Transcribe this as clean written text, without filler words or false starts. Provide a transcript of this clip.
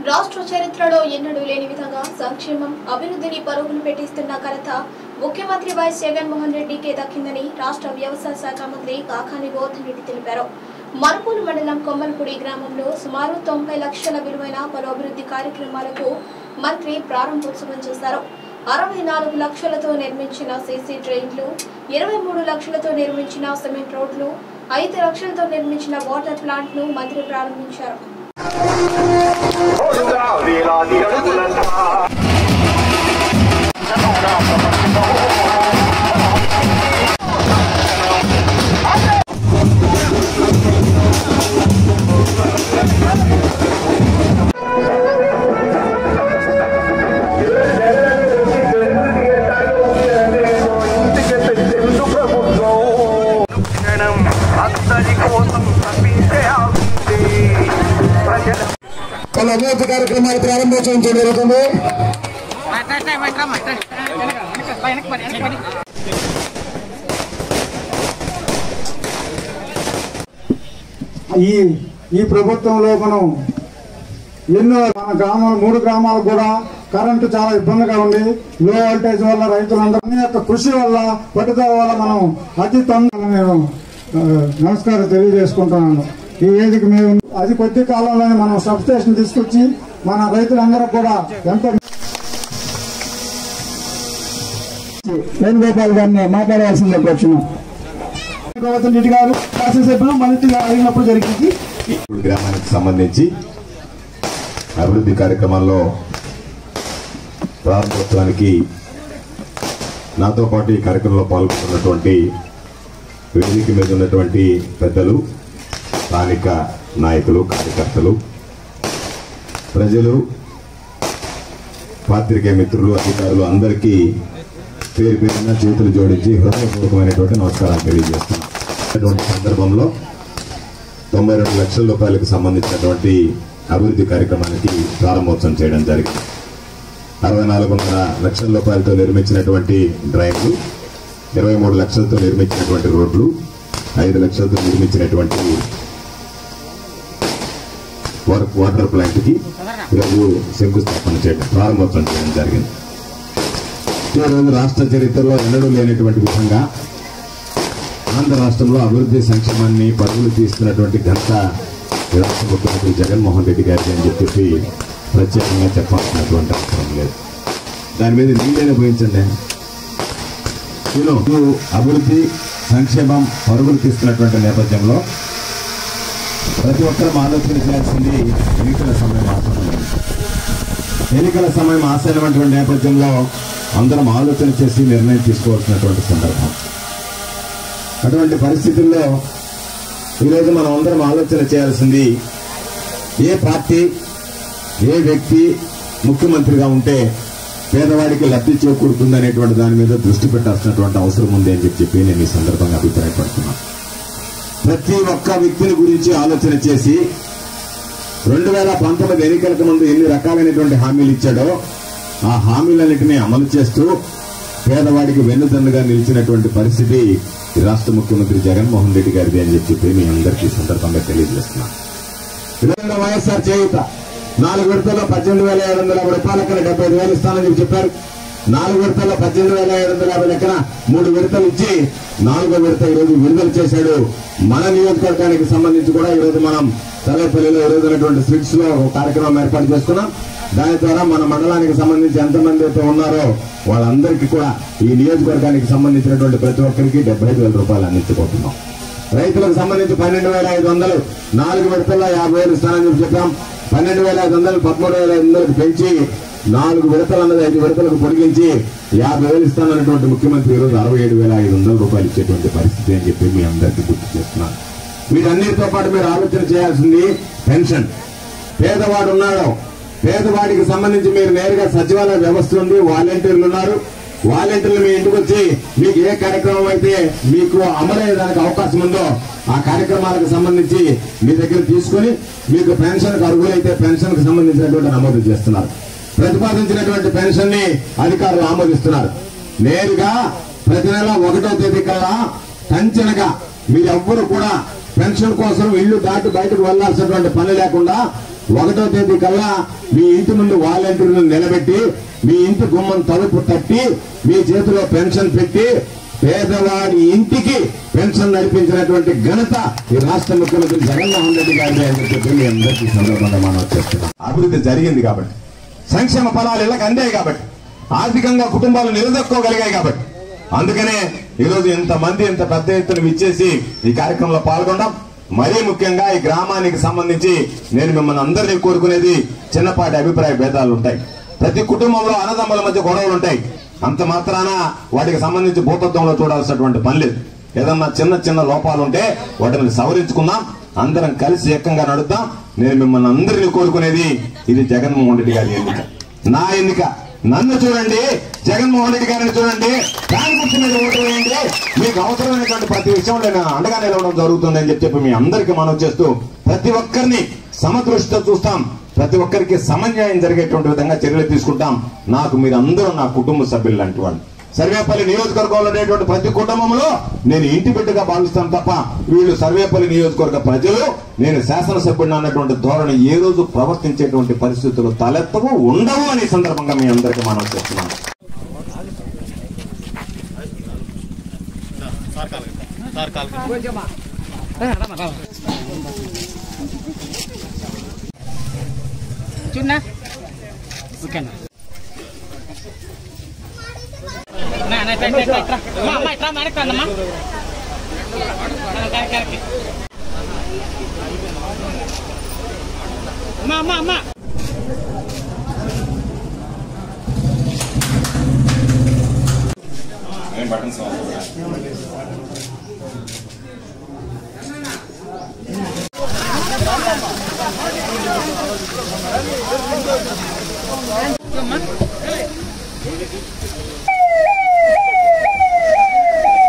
రాష్ట్ర చరిత్రలో ఎన్నడూ లేని విధంగా సంక్షేమం అభివృద్ధిని పరుగులు పెట్టిస్తున్న ఘనత ముఖ్యమంత్రి వైఎస్ జగన్మోహన్ రెడ్డికే దక్కిందని రాష్ట్ర వ్యవసాయ శాఖ మంత్రి కాకాని గోవర్ధన్ రెడ్డి తెలిపారు. మరుపూలు మండలం కొమ్మలపూడి గ్రామంలో సుమారు 90 లక్షల విలువైన పలు అభివృద్ధి కార్యక్రమాలకు మంత్రి ప్రారంభోత్సవం చేశారు. 64 లక్షలతో నిర్మించిన సీసీ డ్రైన్లు, 23 లక్షలతో నిర్మించిన సిమెంట్ రోడ్లు, 5 లక్షలతో నిర్మించిన వాటర్ ప్లాంట్ ను మంత్రి ప్రారంభించారు. పలు అభివృద్ధి కార్యక్రమాలు ప్రారంభోత్సవం జరుగుతుంది. ఈ ప్రభుత్వంలో మనం ఎన్నో మన 3 గ్రామాలకు కూడా కరెంటు చాలా ఇబ్బందిగా ఉంది. లో వోల్టేజ్ వల్ల రైతులందరి యొక్క కృషి వల్ల పట్టుదల వల్ల మనం అతి తొందరగా నేను నమస్కారం తెలియజేసుకుంటున్నాను. ఈ వేదిక మేము అతి కొద్ది కాలంలోనే మనం సబ్ స్టేషన్ తీసుకొచ్చి మన రైతులందరూ కూడా ఎంతో వేణుగోపాల్ గారిని మాట్లాడవలసిందే వచ్చినాం. గోవర్ధన్ రెడ్డి గారు శాసనసభ్యులు మంత్రిగా అడిగినప్పుడు జరిగింది. గ్రామానికి సంబంధించి అభివృద్ధి కార్యక్రమాల్లో ప్రారంభోత్సవానికి నాతో పాటు ఈ కార్యక్రమంలో పాల్గొంటున్నటువంటి వేదిక మీద ఉన్నటువంటి పెద్దలు, స్థానిక నాయకులు, కార్యకర్తలు, ప్రజలు, పాత్రికేయ మిత్రులు, అధికారులు అందరికీ పేరు పేరున చేతులు జోడించి హృదయపూర్వకమైనటువంటి నమస్కారాలు తెలియజేస్తున్నాం. సందర్భంలో 92 లక్షల రూపాయలకు సంబంధించినటువంటి అభివృద్ధి కార్యక్రమానికి ప్రారంభోత్సవం చేయడం జరిగింది. 64.5 లక్షల రూపాయలతో నిర్మించినటువంటి డ్రైన్లు, 23 లక్షలతో నిర్మించినటువంటి రోడ్లు, 5 లక్షలతో నిర్మించినటువంటి వాటర్ ప్లాంట్ కి ఈరోజు శంకుస్థాపన చేయడం, ప్రారంభోత్సవం చేయడం జరిగింది. ఈరోజు రాష్ట్ర చరిత్రలో ఎన్నడూ లేనటువంటి విధంగా ఆంధ్ర రాష్ట్రంలో అభివృద్ధి సంక్షేమాన్ని పరుగులు తీస్తున్నటువంటి ఘనత రాష్ట్ర ముఖ్యమంత్రి జగన్మోహన్ రెడ్డి గారికి అని చెప్పి ప్రత్యేకంగా చెప్పాల్సినటువంటి అవసరం లేదు. దాని మీద నీళ్ళని పోయించండి. అభివృద్ధి సంక్షేమం పరుగులు తీస్తున్నటువంటి నేపథ్యంలో ప్రతి ఒక్కరూ ఆలోచన చేయాల్సింది ఎన్నికల సమయం ఆసన్నమైంది. ఎన్నికల సమయం ఆసన్నమైనటువంటి నేపథ్యంలో అందరం ఆలోచన చేసి నిర్ణయం తీసుకోవాల్సినటువంటి సందర్భం. అటువంటి పరిస్థితుల్లో ఈరోజు మనం అందరం ఆలోచన చేయాల్సింది, ఏ పార్టీ, ఏ వ్యక్తి ముఖ్యమంత్రిగా ఉంటే పేదవాడికి లబ్ధి చేకూరుతుందనేటువంటి దాని మీద దృష్టి పెట్టాల్సినటువంటి అవసరం ఉంది అని చెప్పి నేను ఈ సందర్భంగా అభిప్రాయపడుతున్నాను. ప్రతి ఒక్క వ్యక్తిని గురించి ఆలోచన చేసి 2019 ఎన్నికలకు ముందు ఎన్ని రకాలైనటువంటి హామీలు ఇచ్చాడో ఆ హామీలన్నింటినీ అమలు చేస్తూ పేదవాడికి వెన్నుదన్నుగా నిలిచినటువంటి పరిస్థితి రాష్ట్ర ముఖ్యమంత్రి జగన్మోహన్ రెడ్డి గారిది అని చెప్పి మీ అందరికీ సందర్భంగా తెలియజేస్తున్నాను. వైఎస్ఆర్ చేయూత 4 విడతల్లో 18,750 రూపాయలకన్నా 75,000 ఇస్తానని చెప్పారు. 4 విడతల్లో 18,750 లెక్కన 3 విడతలు ఇచ్చి 4వ విడత ఈరోజు విడుదల చేశాడు. మన నియోజకవర్గానికి సంబంధించి కూడా ఈరోజు మనం సర్వేపల్లిలో ఈరోజున్నటువంటి స్విట్స్ లో ఒక కార్యక్రమం ఏర్పాటు చేసుకున్నాం. దాని ద్వారా మన మండలానికి సంబంధించి ఎంతమంది అయితే ఉన్నారో వాళ్ళందరికీ కూడా ఈ నియోజకవర్గానికి సంబంధించినటువంటి ప్రతి ఒక్కరికి 75,000 రూపాయలు అందించబోతున్నాం. రైతులకు సంబంధించి 12,500 4 విడతల్లో 50,000 ఇస్తానని చెప్పాం. 12,500 13,500 పెంచి 4 విడతలు అన్నది 5 విడతలకు పొడిగించి 50,000 ఇస్తానన్నటువంటి ముఖ్యమంత్రి ఈరోజు 67,500 రూపాయలు ఇచ్చేటువంటి పరిస్థితి అని చెప్పి మీ అందరికీ గుర్తు చేస్తున్నాను. వీటన్నిటితో పాటు మీరు ఆలోచన చేయాల్సింది పెన్షన్. పేదవాడు ఉన్నాడు, పేదవాడికి సంబంధించి మీరు నేరుగా సచివాలయ వ్యవస్థ ఉంది, వాలంటీర్లు ఉన్నారు. వాలంటీర్లు మీ ఇంటికి వచ్చి మీకు ఏ కార్యక్రమం అయితే మీకు అమలయ్యేదానికి అవకాశం ఉందో ఆ కార్యక్రమాలకు సంబంధించి మీ దగ్గర తీసుకుని మీకు పెన్షన్ కు అర్హులైతే పెన్షన్ కు సంబంధించినటువంటి నమోదు చేస్తున్నారు. ప్రతిపాదించినటువంటి పెన్షన్ ని అధికారులు ఆమోదిస్తున్నారు. నేరుగా ప్రతి నెల 1వ తేదీ కల్లా టంచనగా మీరెవ్వరూ కూడా పెన్షన్ కోసం ఇల్లు దాటి బయటకు వెళ్లాల్సినటువంటి పని లేకుండా 1వ తేదీ కల్లా మీ ఇంటి ముందు వాలంటీర్లను నిలబెట్టి మీ ఇంటి గుమ్మం తలుపు తట్టి మీ చేతిలో పెన్షన్ పెట్టి పేదవాడి ఇంటికి పెన్షన్ నడిపించినటువంటి ఘనత ఈ రాష్ట్ర ముఖ్యమంత్రి జగన్మోహన్ రెడ్డి గారి అని చెప్పి మీ అందరికీ సందర్భంగా మనం చేస్తున్నాం. అభివృద్ధి జరిగింది కాబట్టి, సంక్షేమ ఫలాలు ఇళ్ళకి అందాయి కాబట్టి, ఆర్థికంగా కుటుంబాలు నిలదొక్కోగలిగాయి కాబట్టి, అందుకనే ఈరోజు ఇంతమంది ఇంత పెద్ద ఎత్తున విచ్చేసి ఈ కార్యక్రమంలో పాల్గొన్నాం. మరీ ముఖ్యంగా ఈ గ్రామానికి సంబంధించి నేను మిమ్మల్ని అందరినీ కోరుకునేది, చిన్నపాటి అభిప్రాయ భేదాలు ఉంటాయి, ప్రతి కుటుంబంలో అన్నదమ్ముల మధ్య గొడవలు ఉంటాయి. అంత మాత్రాన వాటికి సంబంధించి భూతత్వంలో చూడాల్సినటువంటి పని లేదు. ఏదన్నా చిన్న చిన్న లోపాలు ఉంటే వాటిని సవరించుకుందాం, అందరం కలిసి ఏకంగా నడుద్దాం. నేను మిమ్మల్ని అందరినీ కోరుకునేది, ఇది జగన్మోహన్ రెడ్డి గారి ఎన్నిక, నా ఎన్నిక. నన్ను చూడండి, జగన్మోహన్ రెడ్డి గారిని చూడండి, దాని గురించి మీరు ఓటు వేయండి. మీకు అవసరమైనటువంటి ప్రతి విషయంలో నేను అండగా నిలవడం జరుగుతుంది అని చెప్పి మీ అందరికీ మనవి చేస్తూ, ప్రతి ఒక్కరిని సమదృష్టితో చూస్తాం, ప్రతి ఒక్కరికి సమన్యాయం జరిగేటువంటి విధంగా చర్యలు తీసుకుంటాం. నాకు మీరందరూ నా కుటుంబ సభ్యులు లాంటి వాళ్ళు. సర్వేపల్లి నియోజకవర్గంలో ఉండేటువంటి ప్రతి కుటుంబంలో నేను ఇంటి బిడ్డగా భావిస్తాను తప్ప, వీళ్ళు సర్వేపల్లి నియోజకవర్గ ప్రజలు నేను శాసనసభ్యుడిని అన్నటువంటి ధోరణి ఏ రోజు ప్రవర్తించేటువంటి పరిస్థితులు తలెత్తవు, ఉండవు అని సందర్భంగా మీ అందరికీ మనం చేస్తున్నాం. చూడనా ఓకేనా అమ్మా బటన్స్ అమ్మా